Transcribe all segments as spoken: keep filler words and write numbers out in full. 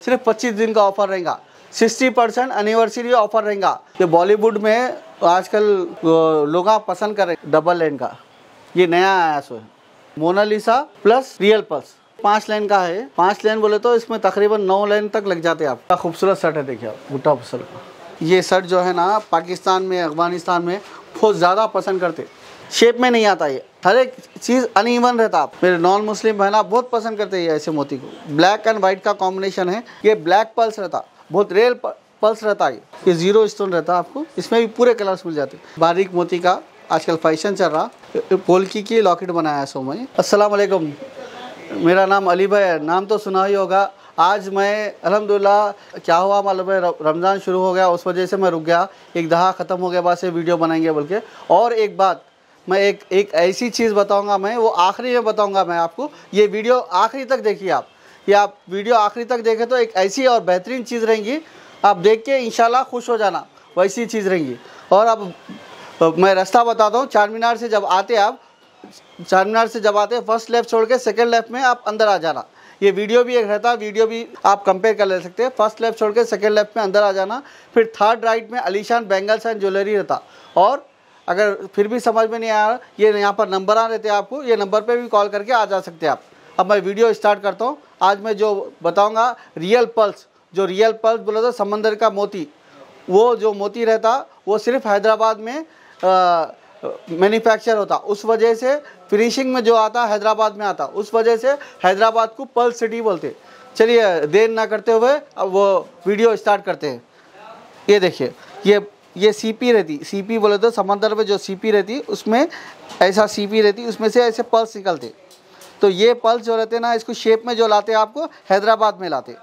सिर्फ पच्चीस दिन का ऑफर रहेगा, सिक्सटी परसेंट एनिवर्सरी ऑफर रहेगा। ये बॉलीवुड में आजकल लोग पसंद कर रहे डबल लेन का, ये नया आया सो है मोनालिसा प्लस रियल पल्स। पाँच लेन का है, पाँच लेन बोले तो इसमें तकरीबन नौ लेन तक लग जाते हैं। आपका खूबसूरत शर्ट है, देखिए आप भुट्टा फसल का। ये शर्ट जो है ना पाकिस्तान में, अफगानिस्तान में बहुत ज़्यादा पसंद करते। शेप में नहीं आता, ये हर एक चीज़ अनइवन रहता। आप मेरे नॉन मुस्लिम बहना बहुत पसंद करते हैं ऐसे मोती को। ब्लैक एंड वाइट का कॉम्बिनेशन है, ये ब्लैक पल्स रहता, बहुत रेयर पल्स रहता है। ये जीरो स्टोन रहता आपको, इसमें भी पूरे कलर्स मिल जाते। बारीक मोती का आजकल फैशन चल रहा, पोल्की की लॉकेट बनाया है सो मैं। अस्सलाम वालेकुम, मेरा नाम अली भाई है, नाम तो सुना ही होगा। आज मैं अल्हम्दुलिल्लाह, क्या हुआ मालूम है, रमज़ान शुरू हो गया, उस वजह से मैं रुक गया। एक दहा ख़त्म हो गया, बाद से वीडियो बनाएंगे बोल के। और एक बात मैं एक एक ऐसी चीज़ बताऊंगा, मैं वो आखिरी में बताऊंगा मैं आपको। ये वीडियो आखिरी तक देखिए आप, ये आप वीडियो आखिरी तक देखें तो एक ऐसी और बेहतरीन चीज़ रहेंगी, आप देख के इंशाल्लाह खुश हो जाना, वैसी चीज़ रहेंगी। और अब मैं रास्ता बताता हूँ। चार मीनार से जब आते आप, चार मीनार से जब आते हैं फर्स्ट लेफ्ट छोड़ के सेकंड लेफ्ट में आप अंदर आ जाना। ये वीडियो भी एक रहता है, वीडियो भी आप कंपेयर कर ले सकते हैं। फर्स्ट लेफ्ट छोड़ के सेकंड लेफ्ट में अंदर आ जाना, फिर थर्ड राइट में अलीशान बैंगल्स एंड ज्वेलरी रहता। और अगर फिर भी समझ में नहीं आया, ये यहाँ पर नंबर आ रहते हैं आपको, ये नंबर पे भी कॉल करके आ जा सकते हैं आप। अब मैं वीडियो स्टार्ट करता हूँ। आज मैं जो बताऊँगा रियल पल्स, जो रियल पल्स बोला था समंदर का मोती, वो जो मोती रहता वो सिर्फ हैदराबाद में मैन्युफैक्चर होता, उस वजह से फिनिशिंग में जो आता हैदराबाद में आता, उस वजह से हैदराबाद को पर्ल सिटी बोलते। चलिए देर ना करते हुए अब वो वीडियो स्टार्ट करते हैं। ये देखिए, ये ये सीपी रहती, सीपी बोले तो समंदर में जो सीपी रहती, उसमें ऐसा सीपी रहती, उसमें से ऐसे पल्स निकलते। तो ये पल्स जो रहते ना, इसको शेप में जो लाते आपको हैदराबाद में लाते।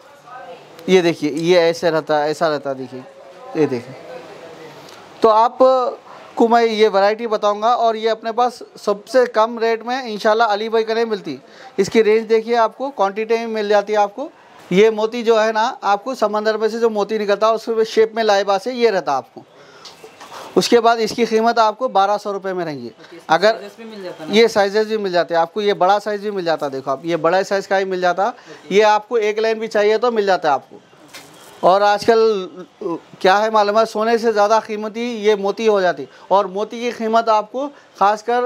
ये देखिए, ये ऐसे रहता, ऐसा रहता, देखिए ये देखिए। तो आप को मैं ये वैरायटी बताऊंगा, और ये अपने पास सबसे कम रेट में इंशाल्लाह अली भाई का नहीं मिलती। इसकी रेंज देखिए, आपको क्वांटिटी में मिल जाती है आपको। ये मोती जो है ना, आपको समंदर में से जो मोती निकलता है उसके शेप में लाइबा से ये रहता आपको। उसके बाद इसकी कीमत आपको बारह सौ रुपये में रहेंगी। अगर ये साइजेस भी मिल जाते हैं आपको, ये बड़ा साइज़ भी मिल जाता है, देखो आप ये बड़ा साइज़ का ही मिल जाता। ये आपको एक लाइन भी चाहिए तो मिल जाता है आपको। और आजकल क्या है मालूम है, सोने से ज़्यादा कीमती ये मोती हो जाती। और मोती की कीमत आपको ख़ासकर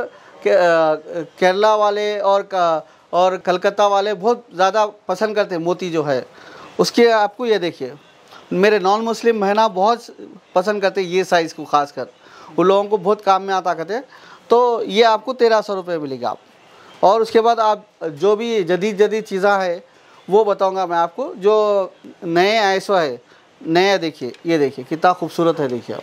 केरला वाले और और कलकत्ता वाले बहुत ज़्यादा पसंद करते हैं मोती जो है उसके। आपको ये देखिए, मेरे नॉन मुस्लिम बहना बहुत पसंद करते ये साइज़ को, ख़ासकर उन लोगों को बहुत काम में आता करते। तो ये आपको तेरह सौ रुपये मिलेगा आप। और उसके बाद आप जो भी जदीद जदीद चीज़ें हैं वो बताऊंगा मैं आपको, जो नए ऐसा है नया। देखिए, ये देखिए कितना खूबसूरत है, देखिए आप।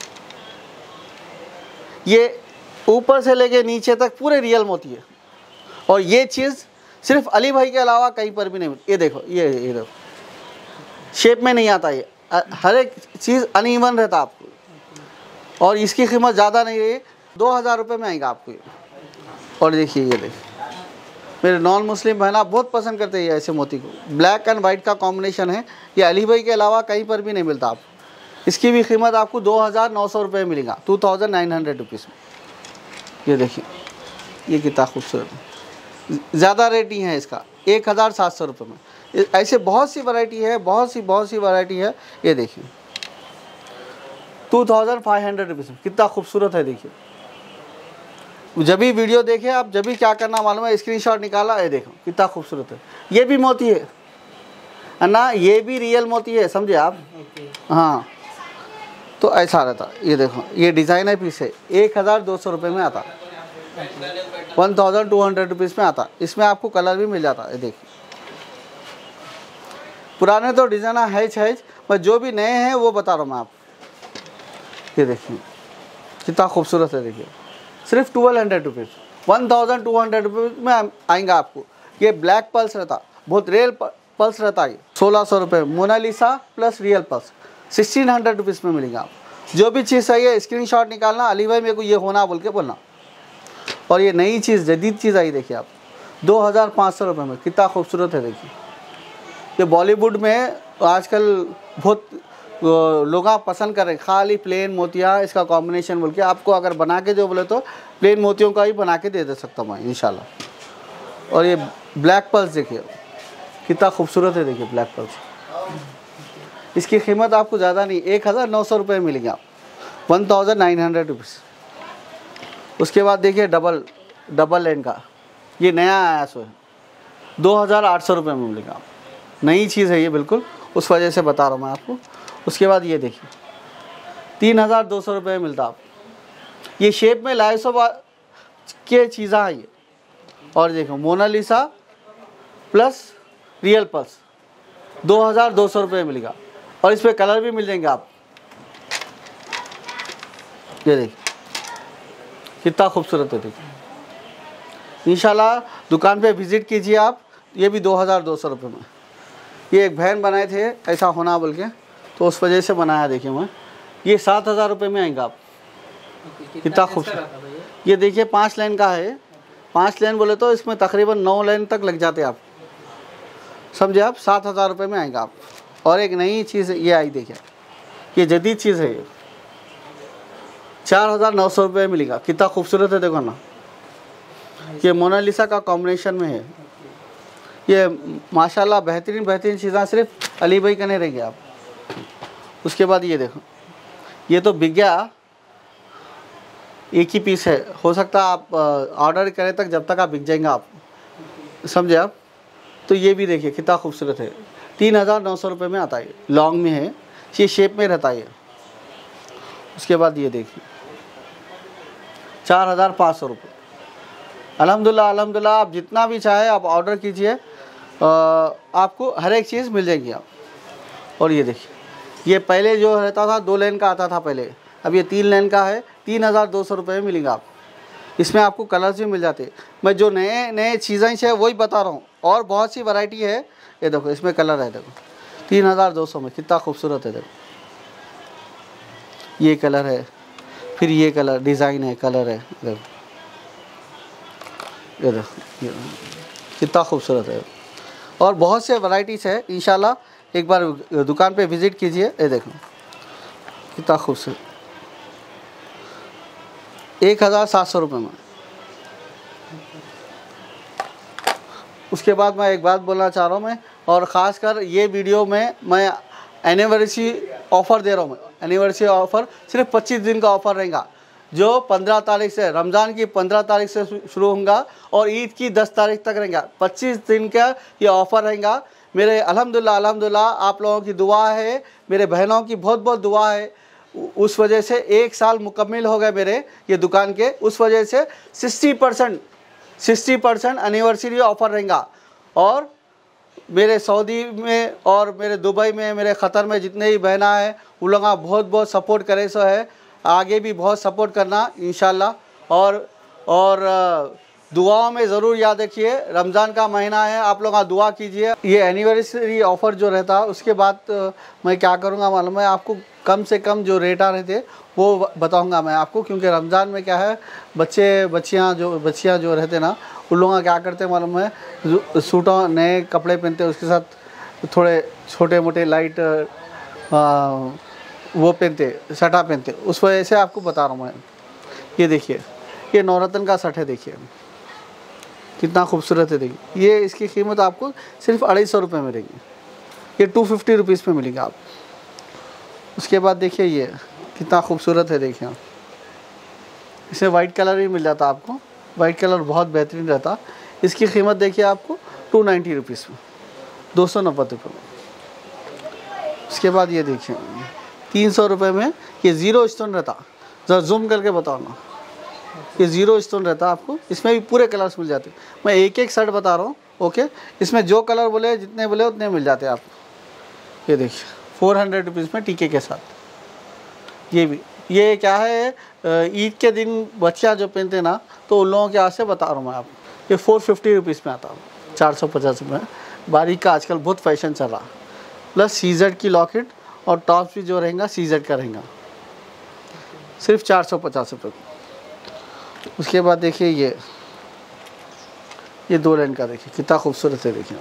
ये ऊपर से लेके नीचे तक पूरे रियल मोती है। और ये चीज़ सिर्फ अली भाई के अलावा कहीं पर भी नहीं मिलती। ये देखो, ये ये देखो, शेप में नहीं आता, ये हर एक चीज़ अनइवन रहता आपको। और इसकी कीमत ज़्यादा नहीं है, दो हज़ार रुपये में आएगा आपको ये। और देखिए, ये देखिए मेरे नॉन मुस्लिम बहना बहुत पसंद करते हैं ऐसे मोती को। ब्लैक एंड वाइट का कॉम्बिनेशन है, ये अली भाई के अलावा कहीं पर भी नहीं मिलता आपको। इसकी भी कीमत आपको दो हज़ार नौ सौ रुपये मिलेगा, two thousand nine hundred rupees में। ये देखिए, ये कितना खूबसूरत है, ज़्यादा रेट नहीं है इसका, एक हज़ार सात सौ रुपये में। ऐसे बहुत सी वैरायटी है, बहुत सी बहुत सी वैरायटी है। ये देखिए two thousand five hundred rupees में, कितना खूबसूरत है। देखिए, जब भी वीडियो देखे आप, जब भी क्या करना मालूम है, स्क्रीनशॉट निकाला, ये देखो कितना खूबसूरत है। ये भी मोती है ना, ये भी रियल मोती है, समझे आप। हाँ, तो ऐसा रहता। ये देखो, ये डिज़ाइनर पीस है, एक हज़ार दो सौ रुपये में आता, one thousand two hundred rupees में आता। इसमें आपको कलर भी मिल जाता है। देखिए, पुराने तो डिज़ाइन है है, पर जो भी नए हैं वो बता रहा हूँ मैं आपको। ये देखिए कितना खूबसूरत है। देखिए, सिर्फ twelve hundred rupees, one thousand two hundred rupees में आएंगा आपको। ये ब्लैक पल्स रहता, बहुत रेयर पल्स रहता है। सोलह सौ रुपये Mona Lisa plus real pearls, sixteen hundred rupees में मिलेगा आप। जो भी चीज़ चाहिए स्क्रीनशॉट निकालना, अली भाई मेरे को ये होना बोल के बोलना। और ये नई चीज़, जदीद चीज़ आई, देखिए आप, दो हज़ार पाँच सौ रुपये में, कितना खूबसूरत है। देखिए, ये बॉलीवुड में आजकल बहुत लोग पसंद कर रहे हैं, खाली प्लेन मोतिया इसका कॉम्बिनेशन बोल के। आपको अगर बना के जो बोले तो प्लेन मोतियों का ही बना के दे दे सकता हूँ मैं इंशाल्लाह। और ये ब्लैक पल्स देखिए कितना खूबसूरत है देखिए ब्लैक पर्ल। इसकी कीमत आपको ज़्यादा नहीं, एक हज़ार नौ सौ रुपये मिलेंगे आप, one thousand nine hundred rupees. उसके बाद देखिए डबल डबल लेन का, ये नया आया सो है, दो हज़ार आठ सौ रुपये में मिलेगा आप, नई चीज़ है ये बिल्कुल, उस वजह से बता रहा हूँ मैं आपको। उसके बाद ये देखिए तीन हज़ार दो सौ रुपये में मिलता आप, ये शेप में लाइसो के चीज़ें हैं ये। और देखो मोनालिसा प्लस रियल पर्स दो हज़ार दो सौ रुपये मिलेगा, और इस पर कलर भी मिल जाएंगे आप। ये देखिए कितना खूबसूरत है, देखिए इंशाल्लाह दुकान पे विज़िट कीजिए आप। ये भी दो हज़ार दो सौ रुपये में, ये एक बहन बनाए थे ऐसा होना बोल के, तो उस वजह से बनाया देखिए मैं। ये सात हज़ार रुपये में आएंगे आप, कितना खूबसूरत। ये देखिए पाँच लाइन का है, पाँच लाइन बोले तो इसमें तकरीबन नौ लाइन तक लग जाते आप, समझे आप। सात हज़ार रुपये में आएगा आप। और एक नई चीज़ ये आई देखिए, ये जदीद चीज़ है, ये चार हज़ार नौ सौ रुपये मिलेगा, कितना खूबसूरत है देखो ना। ये मोनालिसा का कॉम्बिनेशन में है, ये माशाल्लाह बेहतरीन बेहतरीन चीज़ें सिर्फ अली भाई का नहीं रहेंगे आप। उसके बाद ये देखो, ये तो बिक गया, एक ही पीस है, हो सकता है आप ऑर्डर करें तक जब तक आप बिक जाएंगे आप, समझे आप। तो ये भी देखिए कितना खूबसूरत है, तीन हज़ार नौ सौ रुपये में आता है, लॉन्ग में है, ये शेप में रहता है। उसके बाद ये देखिए चार हज़ार पाँच सौ रुपये। अल्हम्दुलिल्लाह अल्हम्दुलिल्लाह, आप जितना भी चाहे आप ऑर्डर कीजिए, आपको हर एक चीज़ मिल जाएगी आप। और ये देखिए, ये पहले जो रहता था दो लेन का आता था पहले, अब ये तीन लेन का है, तीन हज़ार दो सौ रुपये में मिलेगा आप। इसमें आपको कलर्स भी मिल जाते। मैं जो नए नए चीज़ें हैं वही बता रहा हूँ, और बहुत सी वैरायटी है। ये देखो इसमें कलर है, देखो तीन हज़ार दो सौ में कितना खूबसूरत है। देखो ये कलर है, फिर ये कलर डिज़ाइन है, कलर है, देखो ये देखो ये कितना खूबसूरत है। और बहुत से वैराइटीज़ है, इंशाल्लाह एक बार दुकान पे विज़िट कीजिए। ये देखो कितना खूबसूरत, एक हज़ार सात सौ रुपये में। उसके बाद मैं एक बात बोलना चाह रहा हूँ मैं, और ख़ासकर ये वीडियो में मैं एनिवर्सरी ऑफ़र दे रहा हूँ। मैं एनिवर्सरी ऑफ़र सिर्फ पच्चीस दिन का ऑफ़र रहेगा, जो पंद्रह तारीख से, रमज़ान की पंद्रह तारीख से शुरू होगा और ईद की दस तारीख तक रहेगा। पच्चीस दिन का ये ऑफ़र रहेगा। मेरे अल्हम्दुलिल्लाह अल्हम्दुलिल्लाह आप लोगों की दुआ है, मेरे बहनों की बहुत बहुत दुआ है, उस वजह से एक साल मुकम्मल हो गए मेरे ये दुकान के। उस वजह से sixty percent sixty percent anniversary offer रहेगा। और मेरे सऊदी में और मेरे दुबई में, मेरे क़तर में जितने भी बहना है, उन लोग बहुत बहुत सपोर्ट करे सो है, आगे भी बहुत सपोर्ट करना इंशाल्लाह। और और दुआओं में ज़रूर याद रखिए, रमज़ान का महीना है, आप लोग दुआ कीजिए। ये एनिवर्सरी ऑफ़र जो रहता उसके बाद मैं क्या करूँगा मालूम है आपको, कम से कम जो रेट आ रहे थे वो बताऊंगा मैं आपको, क्योंकि रमज़ान में क्या है, बच्चे बच्चियां जो बच्चियां जो रहते ना, उन लोग क्या करते हैं मालूम है, सूटों नए कपड़े पहनते हैं, उसके साथ थोड़े छोटे मोटे लाइट आ, वो पहनते, शर्टा पहनते, उस वजह से आपको बता रहा हूँ मैं। ये देखिए, ये नवरत्न का शर्ट है, देखिए कितना खूबसूरत है। देखिए ये इसकी कीमत आपको सिर्फ अढ़ाई सौ रुपये में रहेगी, ये टू फिफ्टी रुपीज़ में मिलेगा आप। उसके बाद देखिए ये कितना खूबसूरत है, देखिए इसमें वाइट कलर भी मिल जाता आपको, वाइट कलर बहुत बेहतरीन रहता। इसकी कीमत देखिए आपको टू नाइन्टी रुपीज़ में, दो सौ नब्बे रुपये में। उसके बाद ये देखिए तीन सौ रुपये में ये ज़ीरो स्टोन रहता, ज़रा जूम करके बताओ ना, ये ज़ीरो स्टोन रहता आपको। इसमें भी पूरे कलर्स मिल जाते, मैं एक एक शर्ट बता रहा हूँ, ओके। इसमें जो कलर बोले, जितने बोले उतने मिल जाते आपको। ये देखिए फोर हंड्रेड रुपीज़ में टीके के साथ। ये भी ये क्या है, ईद के दिन बच्चियाँ जो पहनते ना, तो उन लोगों के यहाँ से बता रहा हूँ मैं आपको। ये फोर फिफ्टी रुपीज़ में आता हूँ, चार सौ पचास रुपये में। बारीक का आजकल बहुत फैशन चल रहा, प्लस सीजेड की लॉकेट और टॉप्स भी जो रहेगा सीजेड का रहेगा, सिर्फ चार सौ पचास रुपये। उसके बाद देखिए ये ये दो लाइन का, देखिए कितना खूबसूरत है। देखिए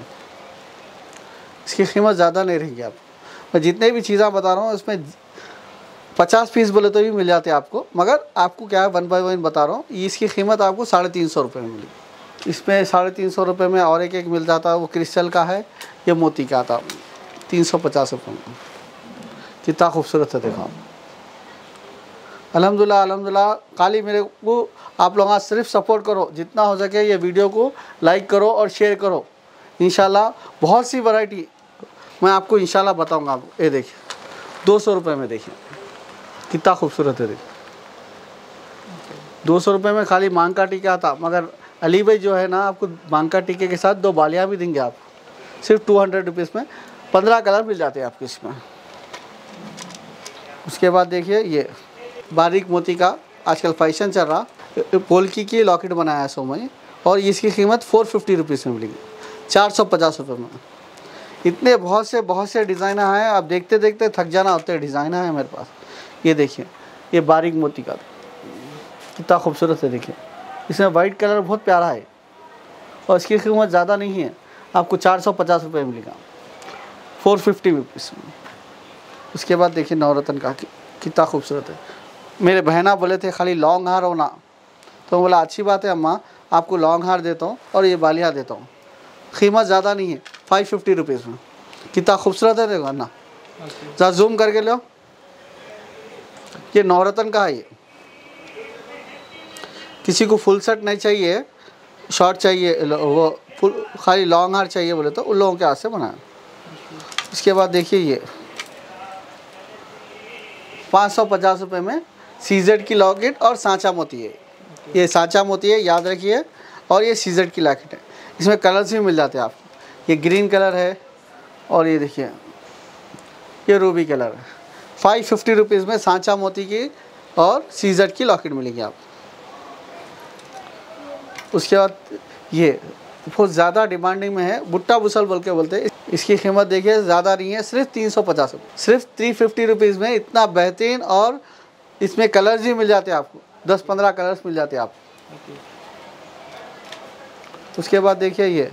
इसकी कीमत ज़्यादा नहीं रहेगी आप, मैं जितने भी चीज़ें बता रहा हूँ उसमें पचास पीस बोले तो भी मिल जाते हैं आपको, मगर आपको क्या है वन बाय वन बता रहा हूँ। इसकी कीमत आपको साढ़े तीन सौ रुपये में मिलेगी, इसमें साढ़े तीन सौ रुपये में और एक एक मिल जाता है, वो क्रिस्टल का है, ये मोती का आता, तीन सौ पचास रुपये में। कितना खूबसूरत है देखो। अल्हम्दुलिल्लाह अल्हम्दुलिल्लाह। खाली मेरे को आप लोग सिर्फ सपोर्ट करो, जितना हो सके ये वीडियो को लाइक करो और शेयर करो। इंशाल्लाह बहुत सी वैरायटी मैं आपको इंशाल्लाह बताऊंगा। आपको ये देखिए दो सौ रुपये में, देखिए कितना खूबसूरत है। देखिए दो सौ रुपये में खाली मांग का टीका आता, मगर अली भाई जो है ना आपको मांग का टीके के साथ दो बालियाँ भी देंगे आप, सिर्फ टू हंड्रेड रुपीज़ में। पंद्रह कलर मिल जाते हैं आपके इसमें। उसके बाद देखिए ये बारीक मोती का आजकल फैशन चल रहा, पोल्की की लॉकेट बनाया है सो में, और इसकी कीमत फोर फिफ्टी रुपीज़ में मिलेगी, चार सौ पचास रुपये में। इतने बहुत से बहुत से डिज़ाइनर हैं, आप देखते देखते थक जाना होते हैं डिज़ाइनर हैं मेरे पास। ये देखिए ये बारीक मोती का कितना खूबसूरत है। देखिए इसमें वाइट कलर बहुत प्यारा है और इसकी कीमत ज़्यादा नहीं है, आपको चार सौ पचास रुपये मिलेगा, फोर फिफ्टी रुपीज़ में। उसके बाद देखिए नवरत्न का कितना खूबसूरत है। मेरे बहना बोले थे खाली लॉन्ग हार होना, तो बोला अच्छी बात है अम्मा, आपको लॉन्ग हार देता हूँ और ये बालियाँ देता हूँ। कीमत ज़्यादा नहीं है, फाइव फिफ्टी रुपीज़ में। कितना खूबसूरत है देखो ना, ज़रा जूम करके लो। ये नवरत्न का है। ये किसी को फुल सेट नहीं चाहिए, शॉर्ट चाहिए, वो फुल खाली लॉन्ग हार चाहिए बोले तो उन लोगों के हाथ से बनाया। उसके बाद देखिए ये पाँच सौ पचास रुपये में सीजेड की लॉकेट और सांचा मोती है। ये सांचा मोती है, याद रखिए, और ये सीजेड की लॉकेट है। इसमें कलर्स भी मिल जाते हैं आपको। ये ग्रीन कलर है और ये देखिए ये रूबी कलर है। फाइव फिफ्टी रुपीज़ में सांचा मोती की और सीजेड की लॉकेट मिलेगी आप। उसके बाद ये बहुत ज़्यादा डिमांडिंग में है, बुट्टा बुसल बोल के बोलते हैं। इसकी कीमत देखिए ज़्यादा नहीं है, सिर्फ तीन सौ पचास रुपये, सिर्फ थ्री फिफ्टी रुपीज़ में इतना बेहतरीन, और इसमें कलर्स भी मिल जाते हैं आपको, दस पंद्रह कलर्स मिल जाते हैं आपको। उसके बाद देखिए ये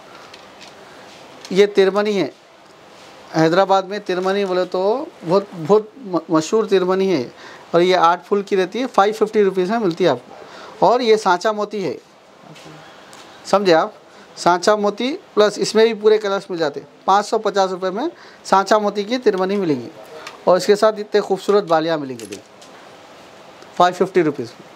ये तिरमनी है, हैदराबाद में तिरमनी बोले तो बहुत बहुत मशहूर तिरमनी है, और ये आठ फुल की रहती है, फाइव फिफ्टी रुपीज़ में मिलती है आपको। और ये सांचा मोती है, समझे आप, सांचा मोती प्लस इसमें भी पूरे कलर्स मिल जाते हैं। पाँच सौ पचास रुपये में सांचा मोती की तिरमनी मिलेगी, और इसके साथ इतने खूबसूरत बालियाँ मिलेंगी, देखिए फाइव फिफ्टी रुपीज़ में।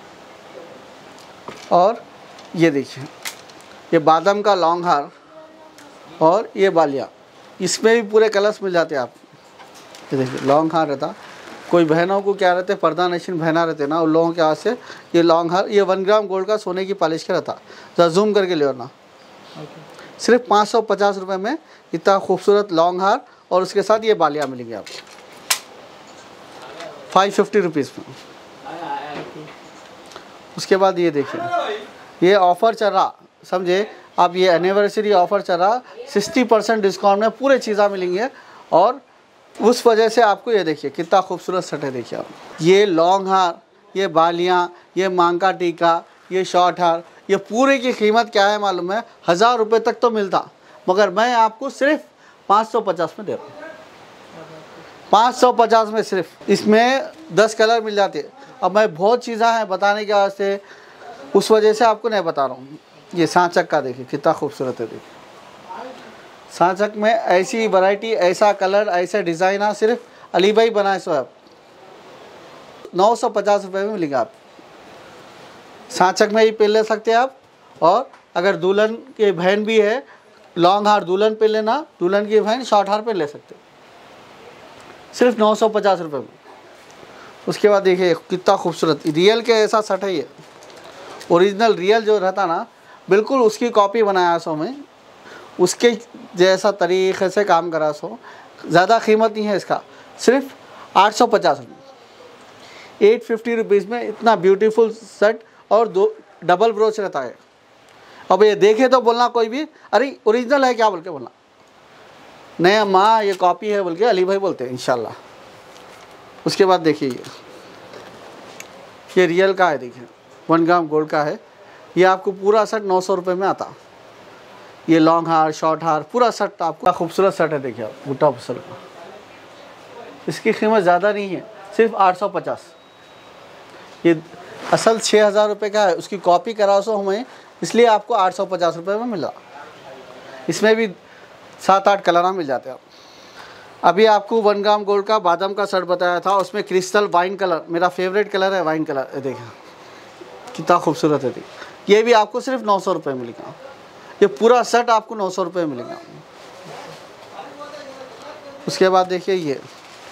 और ये देखिए ये बादाम का लॉन्ग हार और ये बालियाँ, इसमें भी पूरे कलर्स मिल जाते हैं आप। ये देखिए लॉन्ग हार रहता, कोई बहनों को क्या रहते, पर्दा नशीन बहना रहते ना, उन लोगों के हाथ से ये लॉन्ग हार, ये वन ग्राम गोल्ड का सोने की पॉलिश का रहता। जरा जूम करके ले ना, सिर्फ पाँच सौ पचास रुपये में इतना खूबसूरत लॉन्ग हार, और उसके साथ ये बालियाँ मिलेंगी आपको फाइव फिफ्टी रुपीज़ में। उसके बाद ये देखिए ये ऑफ़र चल रहा, समझे आप, ये एनिवर्सरी ऑफ़र चल रहा, सिक्सटी परसेंट डिस्काउंट में पूरे चीज़ें मिलेंगी, और उस वजह से आपको ये देखिए कितना खूबसूरत सेट है। देखिए आप, ये लॉन्ग हार, ये बालियाँ, ये मांग का टीका, ये शॉर्ट हार, ये पूरे की कीमत क्या है मालूम है, हज़ार रुपये तक तो मिलता, मगर मैं आपको सिर्फ पाँच सौ पचास में दे रहा हूँ। पाँच सौ पचास में सिर्फ, इसमें दस कलर मिल जाते। अब मैं बहुत चीज़ें हैं बताने के वास्ते, उस वजह से आपको नहीं बता रहा हूँ। ये सांचक का देखिए कितना खूबसूरत है। देखिए सांचक में ऐसी वैरायटी, ऐसा कलर, ऐसे डिज़ाइन सिर्फ अली भाई बनाए सो आप, नौ सौ पचास रुपये में मिलेगा आप। सांचक में ही पहन ले सकते हैं आप, और अगर दुल्हन की बहन भी है, लॉन्ग हार दुल्हन पे लेना, दुल्हन की बहन शॉर्ट हार पे ले सकते, सिर्फ नौ सौ पचास रुपये में। उसके बाद देखिए कितना खूबसूरत रियल के ऐसा सेट है। ये ओरिजिनल रियल जो रहता ना, बिल्कुल उसकी कॉपी बनाया सो में, उसके जैसा तरीक़े से काम करा सो। ज़्यादा कीमत नहीं है इसका, सिर्फ आठ सौ पचास रुपये, एट फिफ्टी रुपीज़ में इतना ब्यूटीफुल सेट, और दो डबल ब्रोच रहता है। अब ये देखे तो बोलना कोई भी, अरे ओरिजिनल है क्या बोल के बोलना, नहीं माँ ये कॉपी है बोल के अली भाई बोलते हैं इंशाल्लाह। उसके बाद देखिए ये ये रियल का है, देखिए वन ग्राम गोल्ड का है। ये आपको पूरा सेट नौ सौ रुपये में आता। ये लॉन्ग हार, शॉर्ट हार, पूरा सेट आपका खूबसूरत सेट है। देखिए आप, बुट्टा बुसल का, इसकी कीमत ज़्यादा नहीं है, सिर्फ आठ सौ पचास। ये असल छः हज़ार रुपये का है, उसकी कॉपी करा सो हमें इसलिए आपको आठ सौ पचास रुपये में मिला। इसमें भी सात आठ कलर मिल जाते हैं। अभी आपको वन ग्राम गोल्ड का बादाम का सेट बताया था, उसमें क्रिस्टल वाइन कलर, मेरा फेवरेट कलर है वाइन कलर। देखिए कितना खूबसूरत है। देखिए ये भी आपको सिर्फ नौ सौ रुपये मिलेगा। ये पूरा सेट आपको नौ सौ रुपये मिलेगा। उसके बाद देखिए ये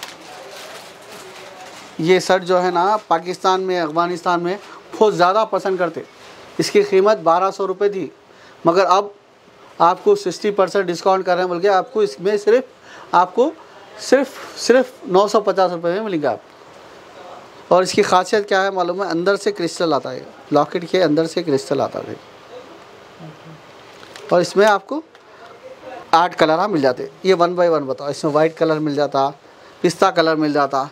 ये शर्ट जो है ना, पाकिस्तान में, अफ़गानिस्तान में बहुत ज़्यादा पसंद करते। इसकी कीमत बारह सौ रुपये थी, मगर अब आपको सिक्सटी परसेंट डिस्काउंट कर रहे हैं, बल्कि आपको इसमें सिर्फ आपको सिर्फ सिर्फ नौ सौ पचास रुपये में मिलेगा आप। और इसकी खासियत क्या है मालूम है? अंदर से क्रिस्टल आता है, लॉकेट के अंदर से क्रिस्टल आता है। और इसमें आपको आठ कलर मिल जाते। ये वन बाय वन बताओ। इसमें वाइट कलर मिल जाता, पिस्ता कलर मिल जाता,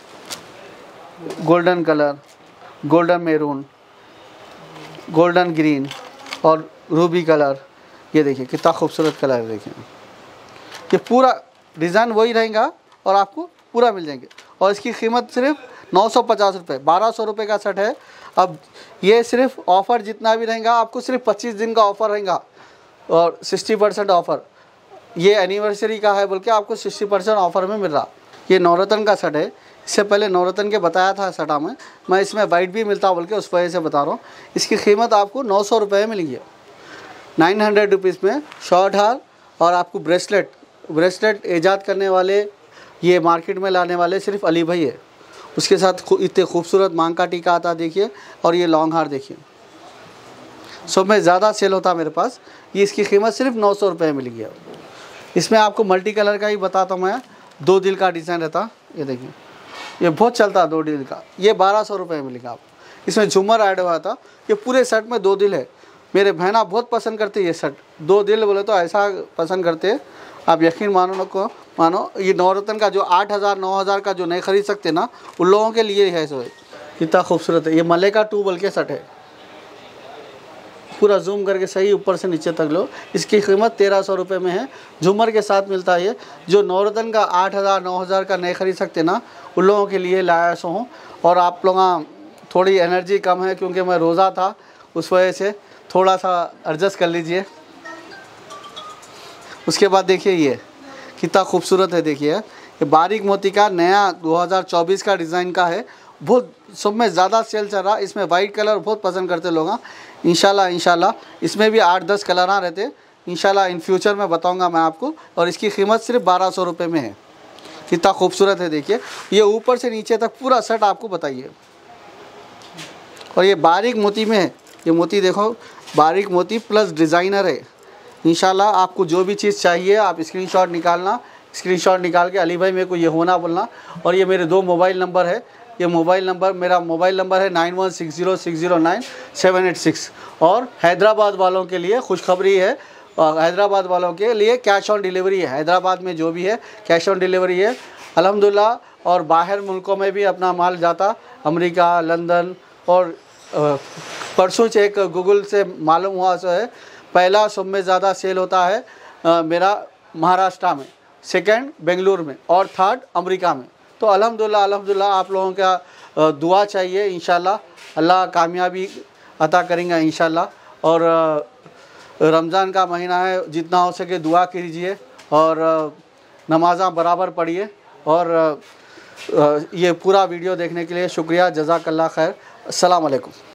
golden colour, golden maroon, golden green और रूबी कलर। ये देखिए कितना खूबसूरत कलर है। देखिए ये पूरा डिज़ाइन वही रहेगा और आपको पूरा मिल जाएंगे। और इसकी कीमत सिर्फ नौ सौ पचास रुपये, बारह सौ रुपये का सेट है। अब ये सिर्फ ऑफ़र जितना भी रहेगा आपको सिर्फ पच्चीस दिन का ऑफ़र रहेगा और सिक्सटी परसेंट ऑफ़र। ये एनिवर्सरी का है, बल्कि आपको सिक्सटी परसेंट ऑफ़र में मिल रहा। ये नवरत्न का सेट है। इससे पहले नवरत्न के बताया था सटा में, मैं इसमें वाइट भी मिलता बल्कि उस वजह से बता रहा हूँ। इसकी कीमत आपको नौ सौ रुपये में मिलेगी। नाइन हंड्रेड रुपीज़ में शॉर्ट हार और आपको ब्रेसलेट ब्रेसलेट ईजाद करने वाले, ये मार्केट में लाने वाले सिर्फ अली भाई है। उसके साथ इतने खूबसूरत मांग का टीका आता देखिए, और ये लॉन्ग हार देखिए, सब में ज़्यादा सेल होता मेरे पास। ये इसकी कीमत सिर्फ नौ सौ रुपये मिलेगी। इसमें आपको मल्टी कलर का ही बताता हूँ मैं, दो दिल का डिज़ाइन रहता। ये देखिए ये बहुत चलता है दो दिल का। ये बारह सौ रुपये मिलेगा आपको। इसमें झूमर ऐड हुआ था। ये पूरे सेट में दो दिल है। मेरे बहना बहुत पसंद करते ये सेट। दो दिल बोले तो ऐसा पसंद करते, आप यकीन मानो न को मानो। ये नवरत्न का जो आठ हज़ार नौ हज़ार का जो नहीं खरीद सकते ना, उन लोगों के लिए है। सो कितना खूबसूरत है। ये मले का टू बल के सेट है। पूरा जूम करके सही ऊपर से नीचे तक लो। इसकी कीमत तेरह सौ रुपये में है, झूमर के साथ मिलता है। ये जो नवरत्न का आठ हज़ार नौ हज़ार का नहीं खरीद सकते ना, उन लोगों के लिए लाया सो हूँ। और आप लोग थोड़ी एनर्जी कम है क्योंकि मैं रोज़ा था, उस वजह से थोड़ा सा एडजस्ट कर लीजिए। उसके बाद देखिए ये कितना खूबसूरत है। देखिए ये बारीक मोती का नया दो हज़ार चौबीस का डिज़ाइन का है। बहुत सब में ज़्यादा सेल चल रहा। इसमें वाइट कलर बहुत पसंद करते लोग। इंशाल्लाह इंशाल्लाह इसमें भी आठ दस कलर आ रहते। इंशाल्लाह इन फ्यूचर में बताऊंगा मैं आपको। और इसकी कीमत सिर्फ बारह सौ रुपये में है। कितना खूबसूरत है। देखिए ये ऊपर से नीचे तक पूरा सेट आपको बताइए। और ये बारीक मोती में है। ये मोती देखो, बारीक मोती प्लस डिज़ाइनर है। इंशाल्लाह आपको जो भी चीज़ चाहिए आप स्क्रीनशॉट निकालना, स्क्रीनशॉट निकाल के अली भाई मेरे को ये होना बोलना। और ये मेरे दो मोबाइल नंबर है। ये मोबाइल नंबर मेरा मोबाइल नंबर है nine one six zero six zero nine seven eight six. और हैदराबाद वालों के लिए खुशखबरी है, और हैदराबाद वालों के लिए कैश ऑन डिलीवरी है। हैदराबाद में जो भी है कैश ऑन डिलीवरी है अल्हम्दुलिल्लाह। और बाहर मुल्कों में भी अपना माल जाता, अमेरिका, लंदन। और परसों चेक गूगल से मालूम हुआ सो है, पहला सब में ज़्यादा सेल होता है आ, मेरा महाराष्ट्र में, सेकंड बेंगलुरु में और थर्ड अमेरिका में। तो अल्हम्दुलिल्लाह अल्हम्दुलिल्लाह आप लोगों का दुआ चाहिए। इंशाल्लाह अल्लाह कामयाबी अता करेंगे इंशाल्लाह। और रमज़ान का महीना है, जितना हो सके दुआ कीजिए और नमाज़ा बराबर पढ़िए। और ये पूरा वीडियो देखने के लिए शुक्रिया। जज़ाकल्लाह खैर। अस्सलाम वालेकुम।